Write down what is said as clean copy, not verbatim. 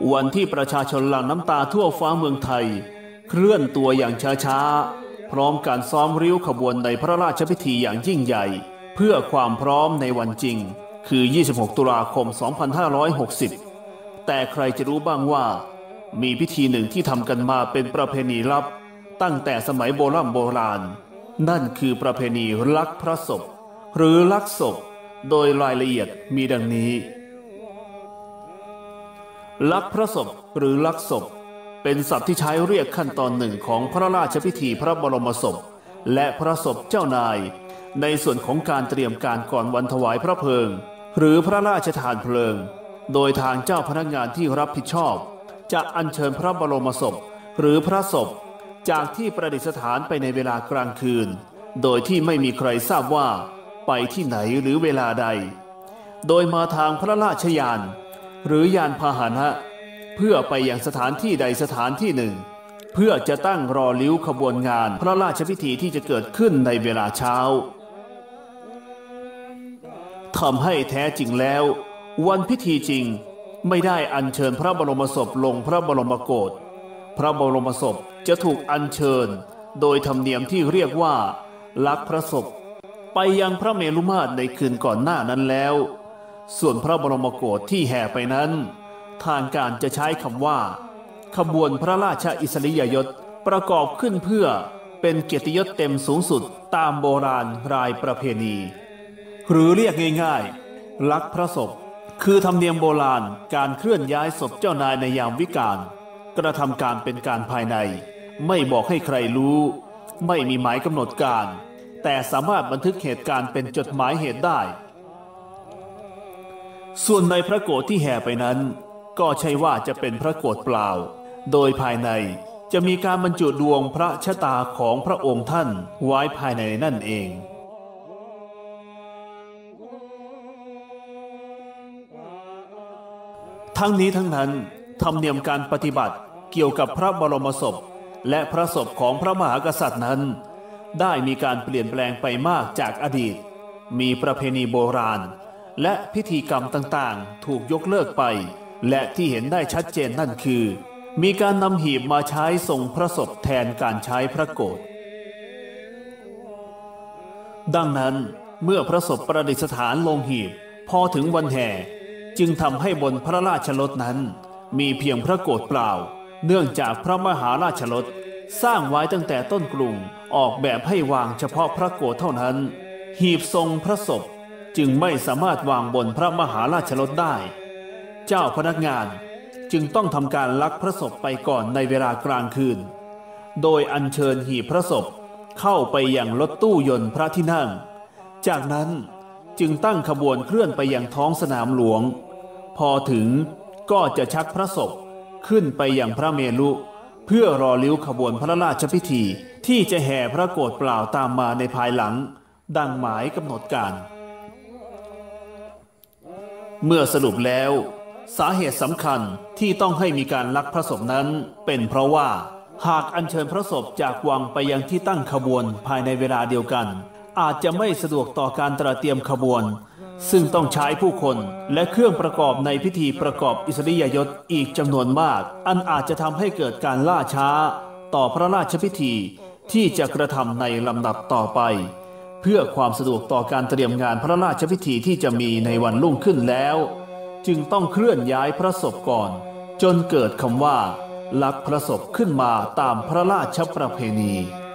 วันที่ประชาชนหลั่งน้ำตาทั่วฟ้าเมืองไทยเคลื่อนตัวอย่างช้าๆพร้อมการซ้อมริ้วขบวนในพระราชพิธีอย่างยิ่งใหญ่เพื่อความพร้อมในวันจริงคือ26ตุลาคม2560แต่ใครจะรู้บ้างว่ามีพิธีหนึ่งที่ทำกันมาเป็นประเพณีลับตั้งแต่สมัยโบราณนั่นคือประเพณีลักพระศพหรือลักศพโดยรายละเอียดมีดังนี้ลักพระศพหรือลักศพเป็นศัพท์ที่ใช้เรียกขั้นตอนหนึ่งของพระราชพิธีพระบรมศพและพระศพเจ้านายในส่วนของการเตรียมการก่อนวันถวายพระเพลิงหรือพระราชทานเพลิงโดยทางเจ้าพนักงานที่รับผิดชอบจะอัญเชิญพระบรมศพหรือพระศพจากที่ประดิษฐานไปในเวลากลางคืนโดยที่ไม่มีใครทราบว่าไปที่ไหนหรือเวลาใดโดยมาทางพระราชยานหรือยานพาหนะเพื่อไปยังสถานที่ใดสถานที่หนึ่งเพื่อจะตั้งรอลิ้วขบวนงานพระราชพิธีที่จะเกิดขึ้นในเวลาเช้าทำให้แท้จริงแล้ววันพิธีจริงไม่ได้อัญเชิญพระบรมศพลงพระบรมโกศพระบรมศพจะถูกอัญเชิญโดยธรรมเนียมที่เรียกว่าลักพระศพไปยังพระเมรุมาตรในคืนก่อนหน้านั้นแล้วส่วนพระบรมโกศที่แห่ไปนั้นทางการจะใช้คำว่าขบวนพระราชอิสริยยศประกอบขึ้นเพื่อเป็นเกียรติยศเต็มสูงสุดตามโบราณรายประเพณีหรือเรียกง่ายๆลักพระศพคือธรรมเนียมโบราณการเคลื่อนย้ายศพเจ้านายในยามวิกาลกระทำการเป็นการภายในไม่บอกให้ใครรู้ไม่มีหมายกำหนดการแต่สามารถบันทึกเหตุการณ์เป็นจดหมายเหตุได้ส่วนในพระโกศที่แห่ไปนั้นก็ใช่ว่าจะเป็นพระโกศเปล่าโดยภายในจะมีการบรรจุดวงพระชะตาของพระองค์ท่านไว้ภายในนั่นเองทั้งนี้ทั้งนั้นธรรมเนียมการปฏิบัติเกี่ยวกับพระบรมศพและพระศพของพระมหากษัตริย์นั้นได้มีการเปลี่ยนแปลงไปมากจากอดีตมีประเพณีโบราณและพิธีกรรมต่างๆถูกยกเลิกไปและที่เห็นได้ชัดเจนนั่นคือมีการนำหีบมาใช้ส่งพระศพแทนการใช้พระโกศดังนั้นเมื่อพระศพประดิษฐานลงหีบพอถึงวันแห่จึงทำให้บนพระราชรถนั้นมีเพียงพระโกศเปล่าเนื่องจากพระมหาราชรถสร้างไว้ตั้งแต่ต้นกรุงออกแบบให้วางเฉพาะพระโกศเท่านั้นหีบทรงพระศพจึงไม่สามารถวางบนพระมหาราชรถได้เจ้าพนักงานจึงต้องทำการลักพระศพไปก่อนในเวลากลางคืนโดยอัญเชิญหีบพระศพเข้าไปยังรถตู้ยนต์พระที่นั่งจากนั้นจึงตั้งขบวนเคลื่อนไปยังท้องสนามหลวงพอถึงก็จะชักพระศพขึ้นไปยังพระเมรุเพื่อรอลิ้วขบวนพระราชพิธีที่จะแห่พระโกศเปล่าตามมาในภายหลังดังหมายกำหนดการเมื่อสรุปแล้วสาเหตุสำคัญที่ต้องให้มีการลักพระศพนั้นเป็นเพราะว่าหากอัญเชิญพระศพจากวังไปยังที่ตั้งขบวนภายในเวลาเดียวกันอาจจะไม่สะดวกต่อการตระเตรียมขบวนซึ่งต้องใช้ผู้คนและเครื่องประกอบในพิธีประกอบอิสริยยศอีกจำนวนมากอันอาจจะทำให้เกิดการล่าช้าต่อพระราชพิธีที่จะกระทำในลำดับต่อไปเพื่อความสะดวกต่อการเตรียมงานพระราชพิธีที่จะมีในวันรุ่งขึ้นแล้วจึงต้องเคลื่อนย้ายพระศพก่อนจนเกิดคำว่าลักพระศพขึ้นมาตามพระราชประเพณี